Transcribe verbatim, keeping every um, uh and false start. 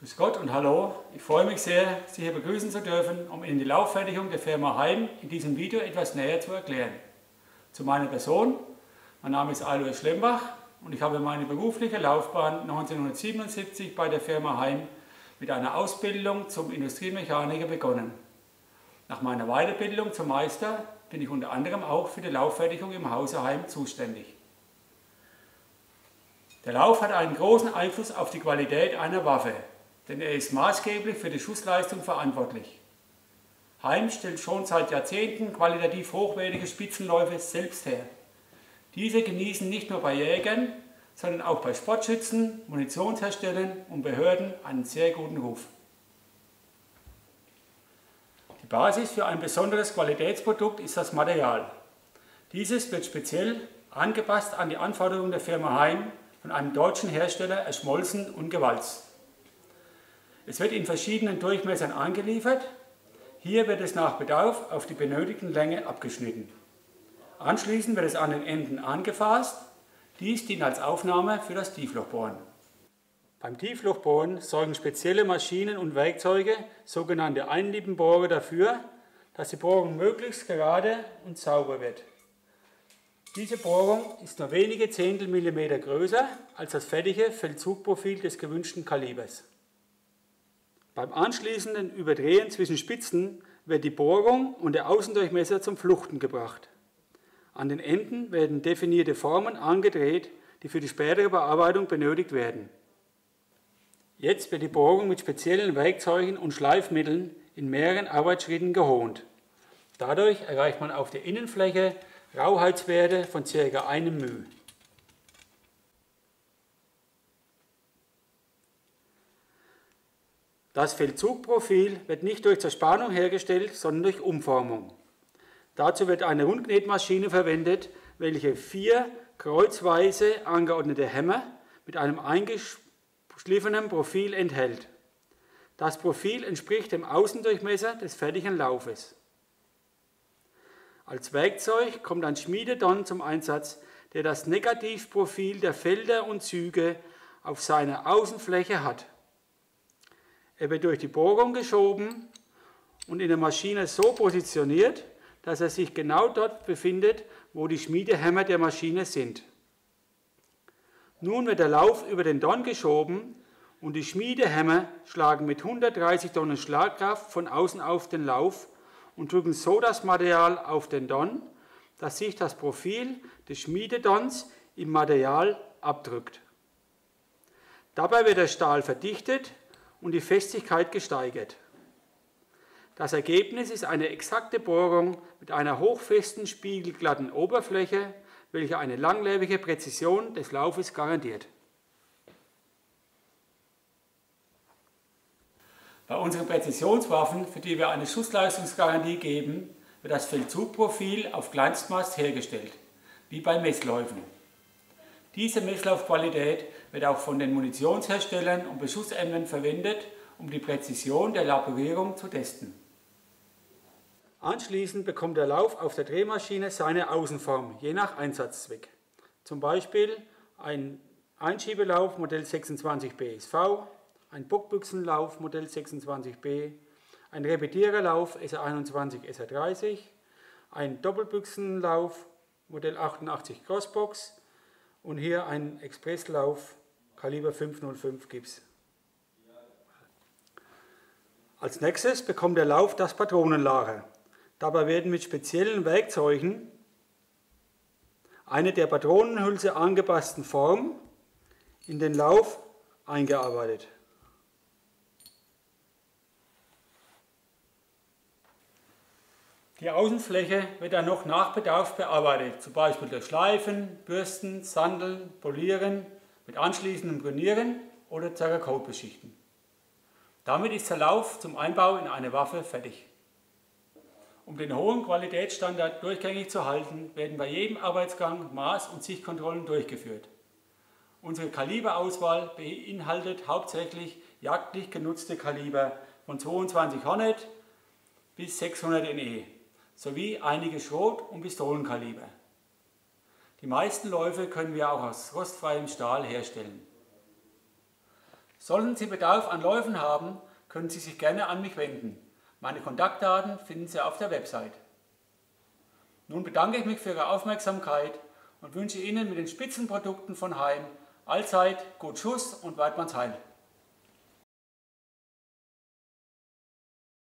Grüß Gott und hallo, ich freue mich sehr, Sie hier begrüßen zu dürfen, um Ihnen die Lauffertigung der Firma Heim in diesem Video etwas näher zu erklären. Zu meiner Person: Mein Name ist Alois Schlembach und ich habe meine berufliche Laufbahn neunzehnhundertsiebenundsiebzig bei der Firma Heim mit einer Ausbildung zum Industriemechaniker begonnen. Nach meiner Weiterbildung zum Meister bin ich unter anderem auch für die Lauffertigung im Hause Heim zuständig. Der Lauf hat einen großen Einfluss auf die Qualität einer Waffe, denn er ist maßgeblich für die Schussleistung verantwortlich. Heim stellt schon seit Jahrzehnten qualitativ hochwertige Spitzenläufe selbst her. Diese genießen nicht nur bei Jägern, sondern auch bei Sportschützen, Munitionsherstellern und Behörden einen sehr guten Ruf. Die Basis für ein besonderes Qualitätsprodukt ist das Material. Dieses wird speziell angepasst an die Anforderungen der Firma Heim von einem deutschen Hersteller erschmolzen und gewalzt. Es wird in verschiedenen Durchmessern angeliefert. Hier wird es nach Bedarf auf die benötigte Länge abgeschnitten. Anschließend wird es an den Enden angefasst. Dies dient als Aufnahme für das Tieflochbohren. Beim Tieflochbohren sorgen spezielle Maschinen und Werkzeuge, sogenannte Einliebenbohrer, dafür, dass die Bohrung möglichst gerade und sauber wird. Diese Bohrung ist nur wenige Zehntel Millimeter größer als das fertige Feldzugprofil des gewünschten Kalibers. Beim anschließenden Überdrehen zwischen Spitzen wird die Bohrung und der Außendurchmesser zum Fluchten gebracht. An den Enden werden definierte Formen angedreht, die für die spätere Bearbeitung benötigt werden. Jetzt wird die Bohrung mit speziellen Werkzeugen und Schleifmitteln in mehreren Arbeitsschritten gehohnt. Dadurch erreicht man auf der Innenfläche Rauheitswerte von ca. einem μ. Das Feldzugprofil wird nicht durch Zerspannung hergestellt, sondern durch Umformung. Dazu wird eine Rundknetmaschine verwendet, welche vier kreuzweise angeordnete Hämmer mit einem eingeschliffenen Profil enthält. Das Profil entspricht dem Außendurchmesser des fertigen Laufes. Als Werkzeug kommt ein Schmiededon zum Einsatz, der das Negativprofil der Felder und Züge auf seiner Außenfläche hat. Er wird durch die Bohrung geschoben und in der Maschine so positioniert, dass er sich genau dort befindet, wo die Schmiedehämmer der Maschine sind. Nun wird der Lauf über den Don geschoben und die Schmiedehämmer schlagen mit hundertdreißig Tonnen Schlagkraft von außen auf den Lauf und drücken so das Material auf den Don, dass sich das Profil des Schmiededons im Material abdrückt. Dabei wird der Stahl verdichtet und die Festigkeit gesteigert. Das Ergebnis ist eine exakte Bohrung mit einer hochfesten, spiegelglatten Oberfläche, welche eine langlebige Präzision des Laufes garantiert. Bei unseren Präzisionswaffen, für die wir eine Schussleistungsgarantie geben, wird das Feldzugprofil auf Kleinstmaß hergestellt, wie bei Messläufen. Diese Messlaufqualität wird auch von den Munitionsherstellern und Beschussämtern verwendet, um die Präzision der Laborierung zu testen. Anschließend bekommt der Lauf auf der Drehmaschine seine Außenform, je nach Einsatzzweck. Zum Beispiel ein Einschiebelauf Modell sechsundzwanzig B S V, ein Bockbüchsenlauf Modell sechsundzwanzig B, ein Repetiererlauf S R einundzwanzig S R dreißig, ein Doppelbüchsenlauf Modell achtundachtzig Crossbox und hier ein Expresslauf Kaliber fünf null fünf Gips. Als nächstes bekommt der Lauf das Patronenlager. Dabei werden mit speziellen Werkzeugen eine der Patronenhülse angepassten Form in den Lauf eingearbeitet. Die Außenfläche wird dann noch nach Bedarf bearbeitet, zum Beispiel durch Schleifen, Bürsten, Sandeln, Polieren, mit anschließendem Brunieren oder Cerakote beschichten. Damit ist der Lauf zum Einbau in eine Waffe fertig. Um den hohen Qualitätsstandard durchgängig zu halten, werden bei jedem Arbeitsgang Maß- und Sichtkontrollen durchgeführt. Unsere Kaliberauswahl beinhaltet hauptsächlich jagdlich genutzte Kaliber von zweiundzwanzig Hornet bis sechshundert N E sowie einige Schrot- und Pistolenkaliber. Die meisten Läufe können wir auch aus rostfreiem Stahl herstellen. Sollten Sie Bedarf an Läufen haben, können Sie sich gerne an mich wenden. Meine Kontaktdaten finden Sie auf der Website. Nun bedanke ich mich für Ihre Aufmerksamkeit und wünsche Ihnen mit den Spitzenprodukten von Heim allzeit gut Schuss und Weidmanns Heil.